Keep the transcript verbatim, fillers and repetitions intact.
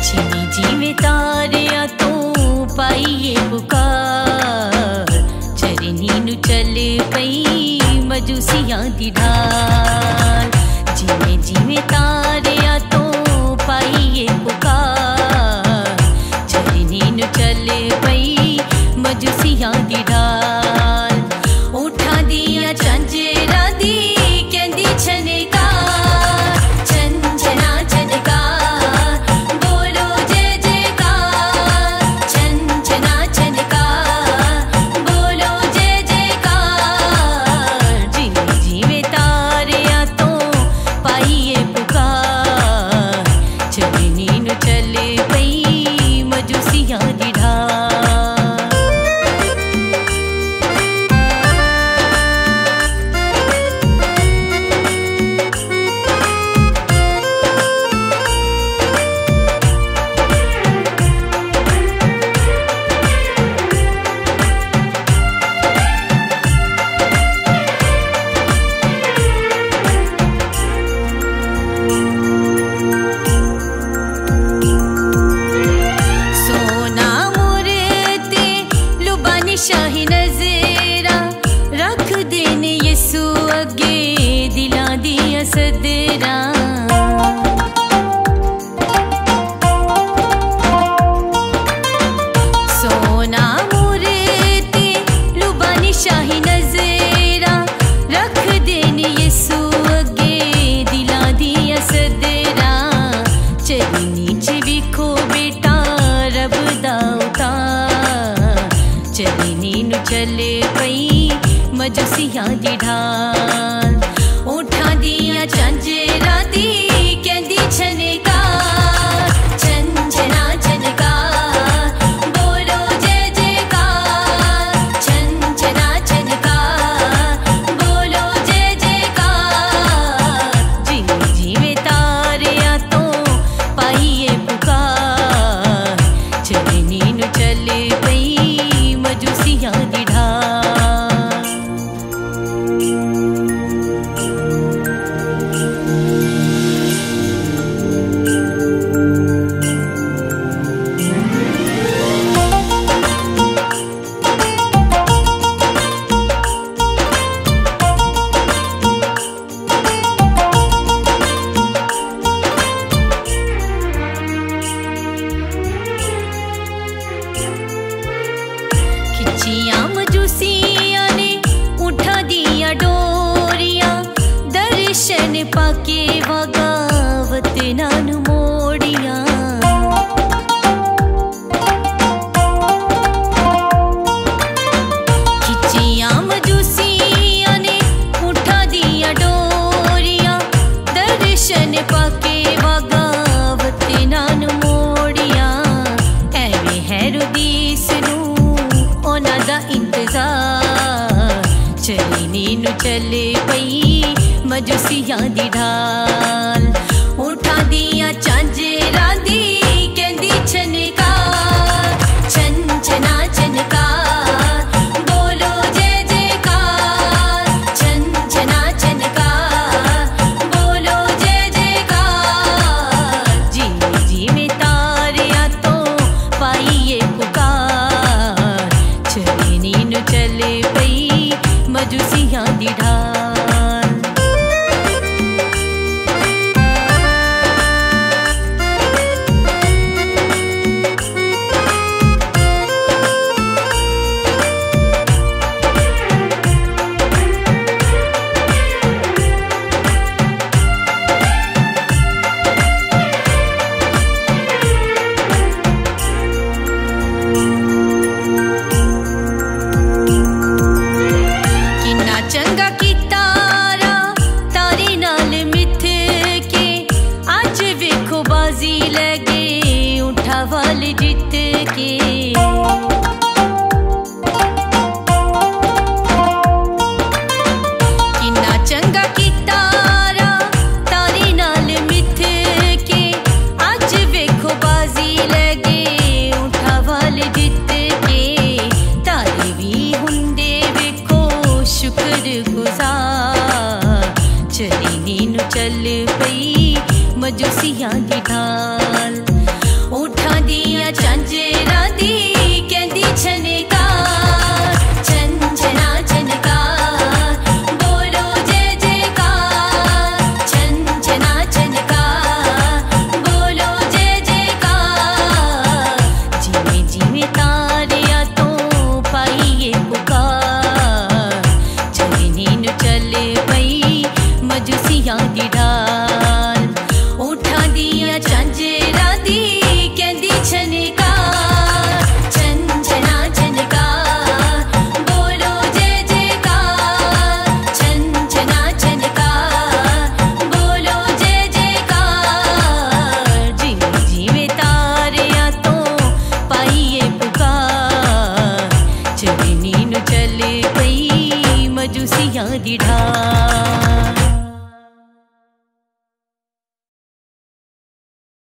जिमें जिमें तारिया तो पाईए पुकार, चरनी नु चल पई मजूसियां दी ढाल। जिमें जिमें तारिया तो पाईए पुकार, चरनी नु चल पई मजूसियां दी ढाल। उठा दिया झांझरा दी कहंदी छनकार, झंझना झनकार, बोलो जय जयकार। झंझना झनकार, बोलो जय जयकार। जिमें जिमें तारिया तो पाईए पुकार, चरनी नु चल पई मजूसियां दी ढाल। शाही नज़रा रख देने यसू अगे दिला दिया सदरा। सोना मूर्ति लुबानी शाही नज़रा रख देने यसू अगे दिला दिया सदरा। चली नीचे विखो बेटा रब दा उतार, चरनी नु चल पई मजूसियां दी ढाल। उठा दिया झांझरा दी कहंदी छनकार, झंझना झनकार, बोलो जय जयकार। झंझना झनकार, बोलो जय जयकार। जिमें जिमें तारिया तो पाईए पुकार, चरनी नु चल पई मजूसियां दी ढाल। खिचिया मजूसिया ने उठा दिया डोरिया, दर्शन पाके बगावत नानु मोड़िया। खिचिया मजूसिया ने उठा दिया डोरिया, दर्शन पाके बगावत नानु मोड़िया। एवें हेरोदेस नू ओना दा इंतजार, चरनी नु चल पई मजूसियां दी ढाल। उठा दिया झांझरा दी कहंदी छनकार, झंझना झनकार, बोलो जय जयकार। झंझना झनकार, बोलो जय जयकार। जिमें जिमें तारिया तो पाईए पुकार, चरनी नु चल पई मजूसियां दी ढाल। जीत के किन्ना चंगा कीता रा तारी नाल मिथ के, अज वेखो बाजी लगे उठा वाल जीत के। तारी भी हुंदे वेखो शुक्र गुजार, चली नीनू चल पई मजूसियां दी ढाल। खुशियां दी ढाल।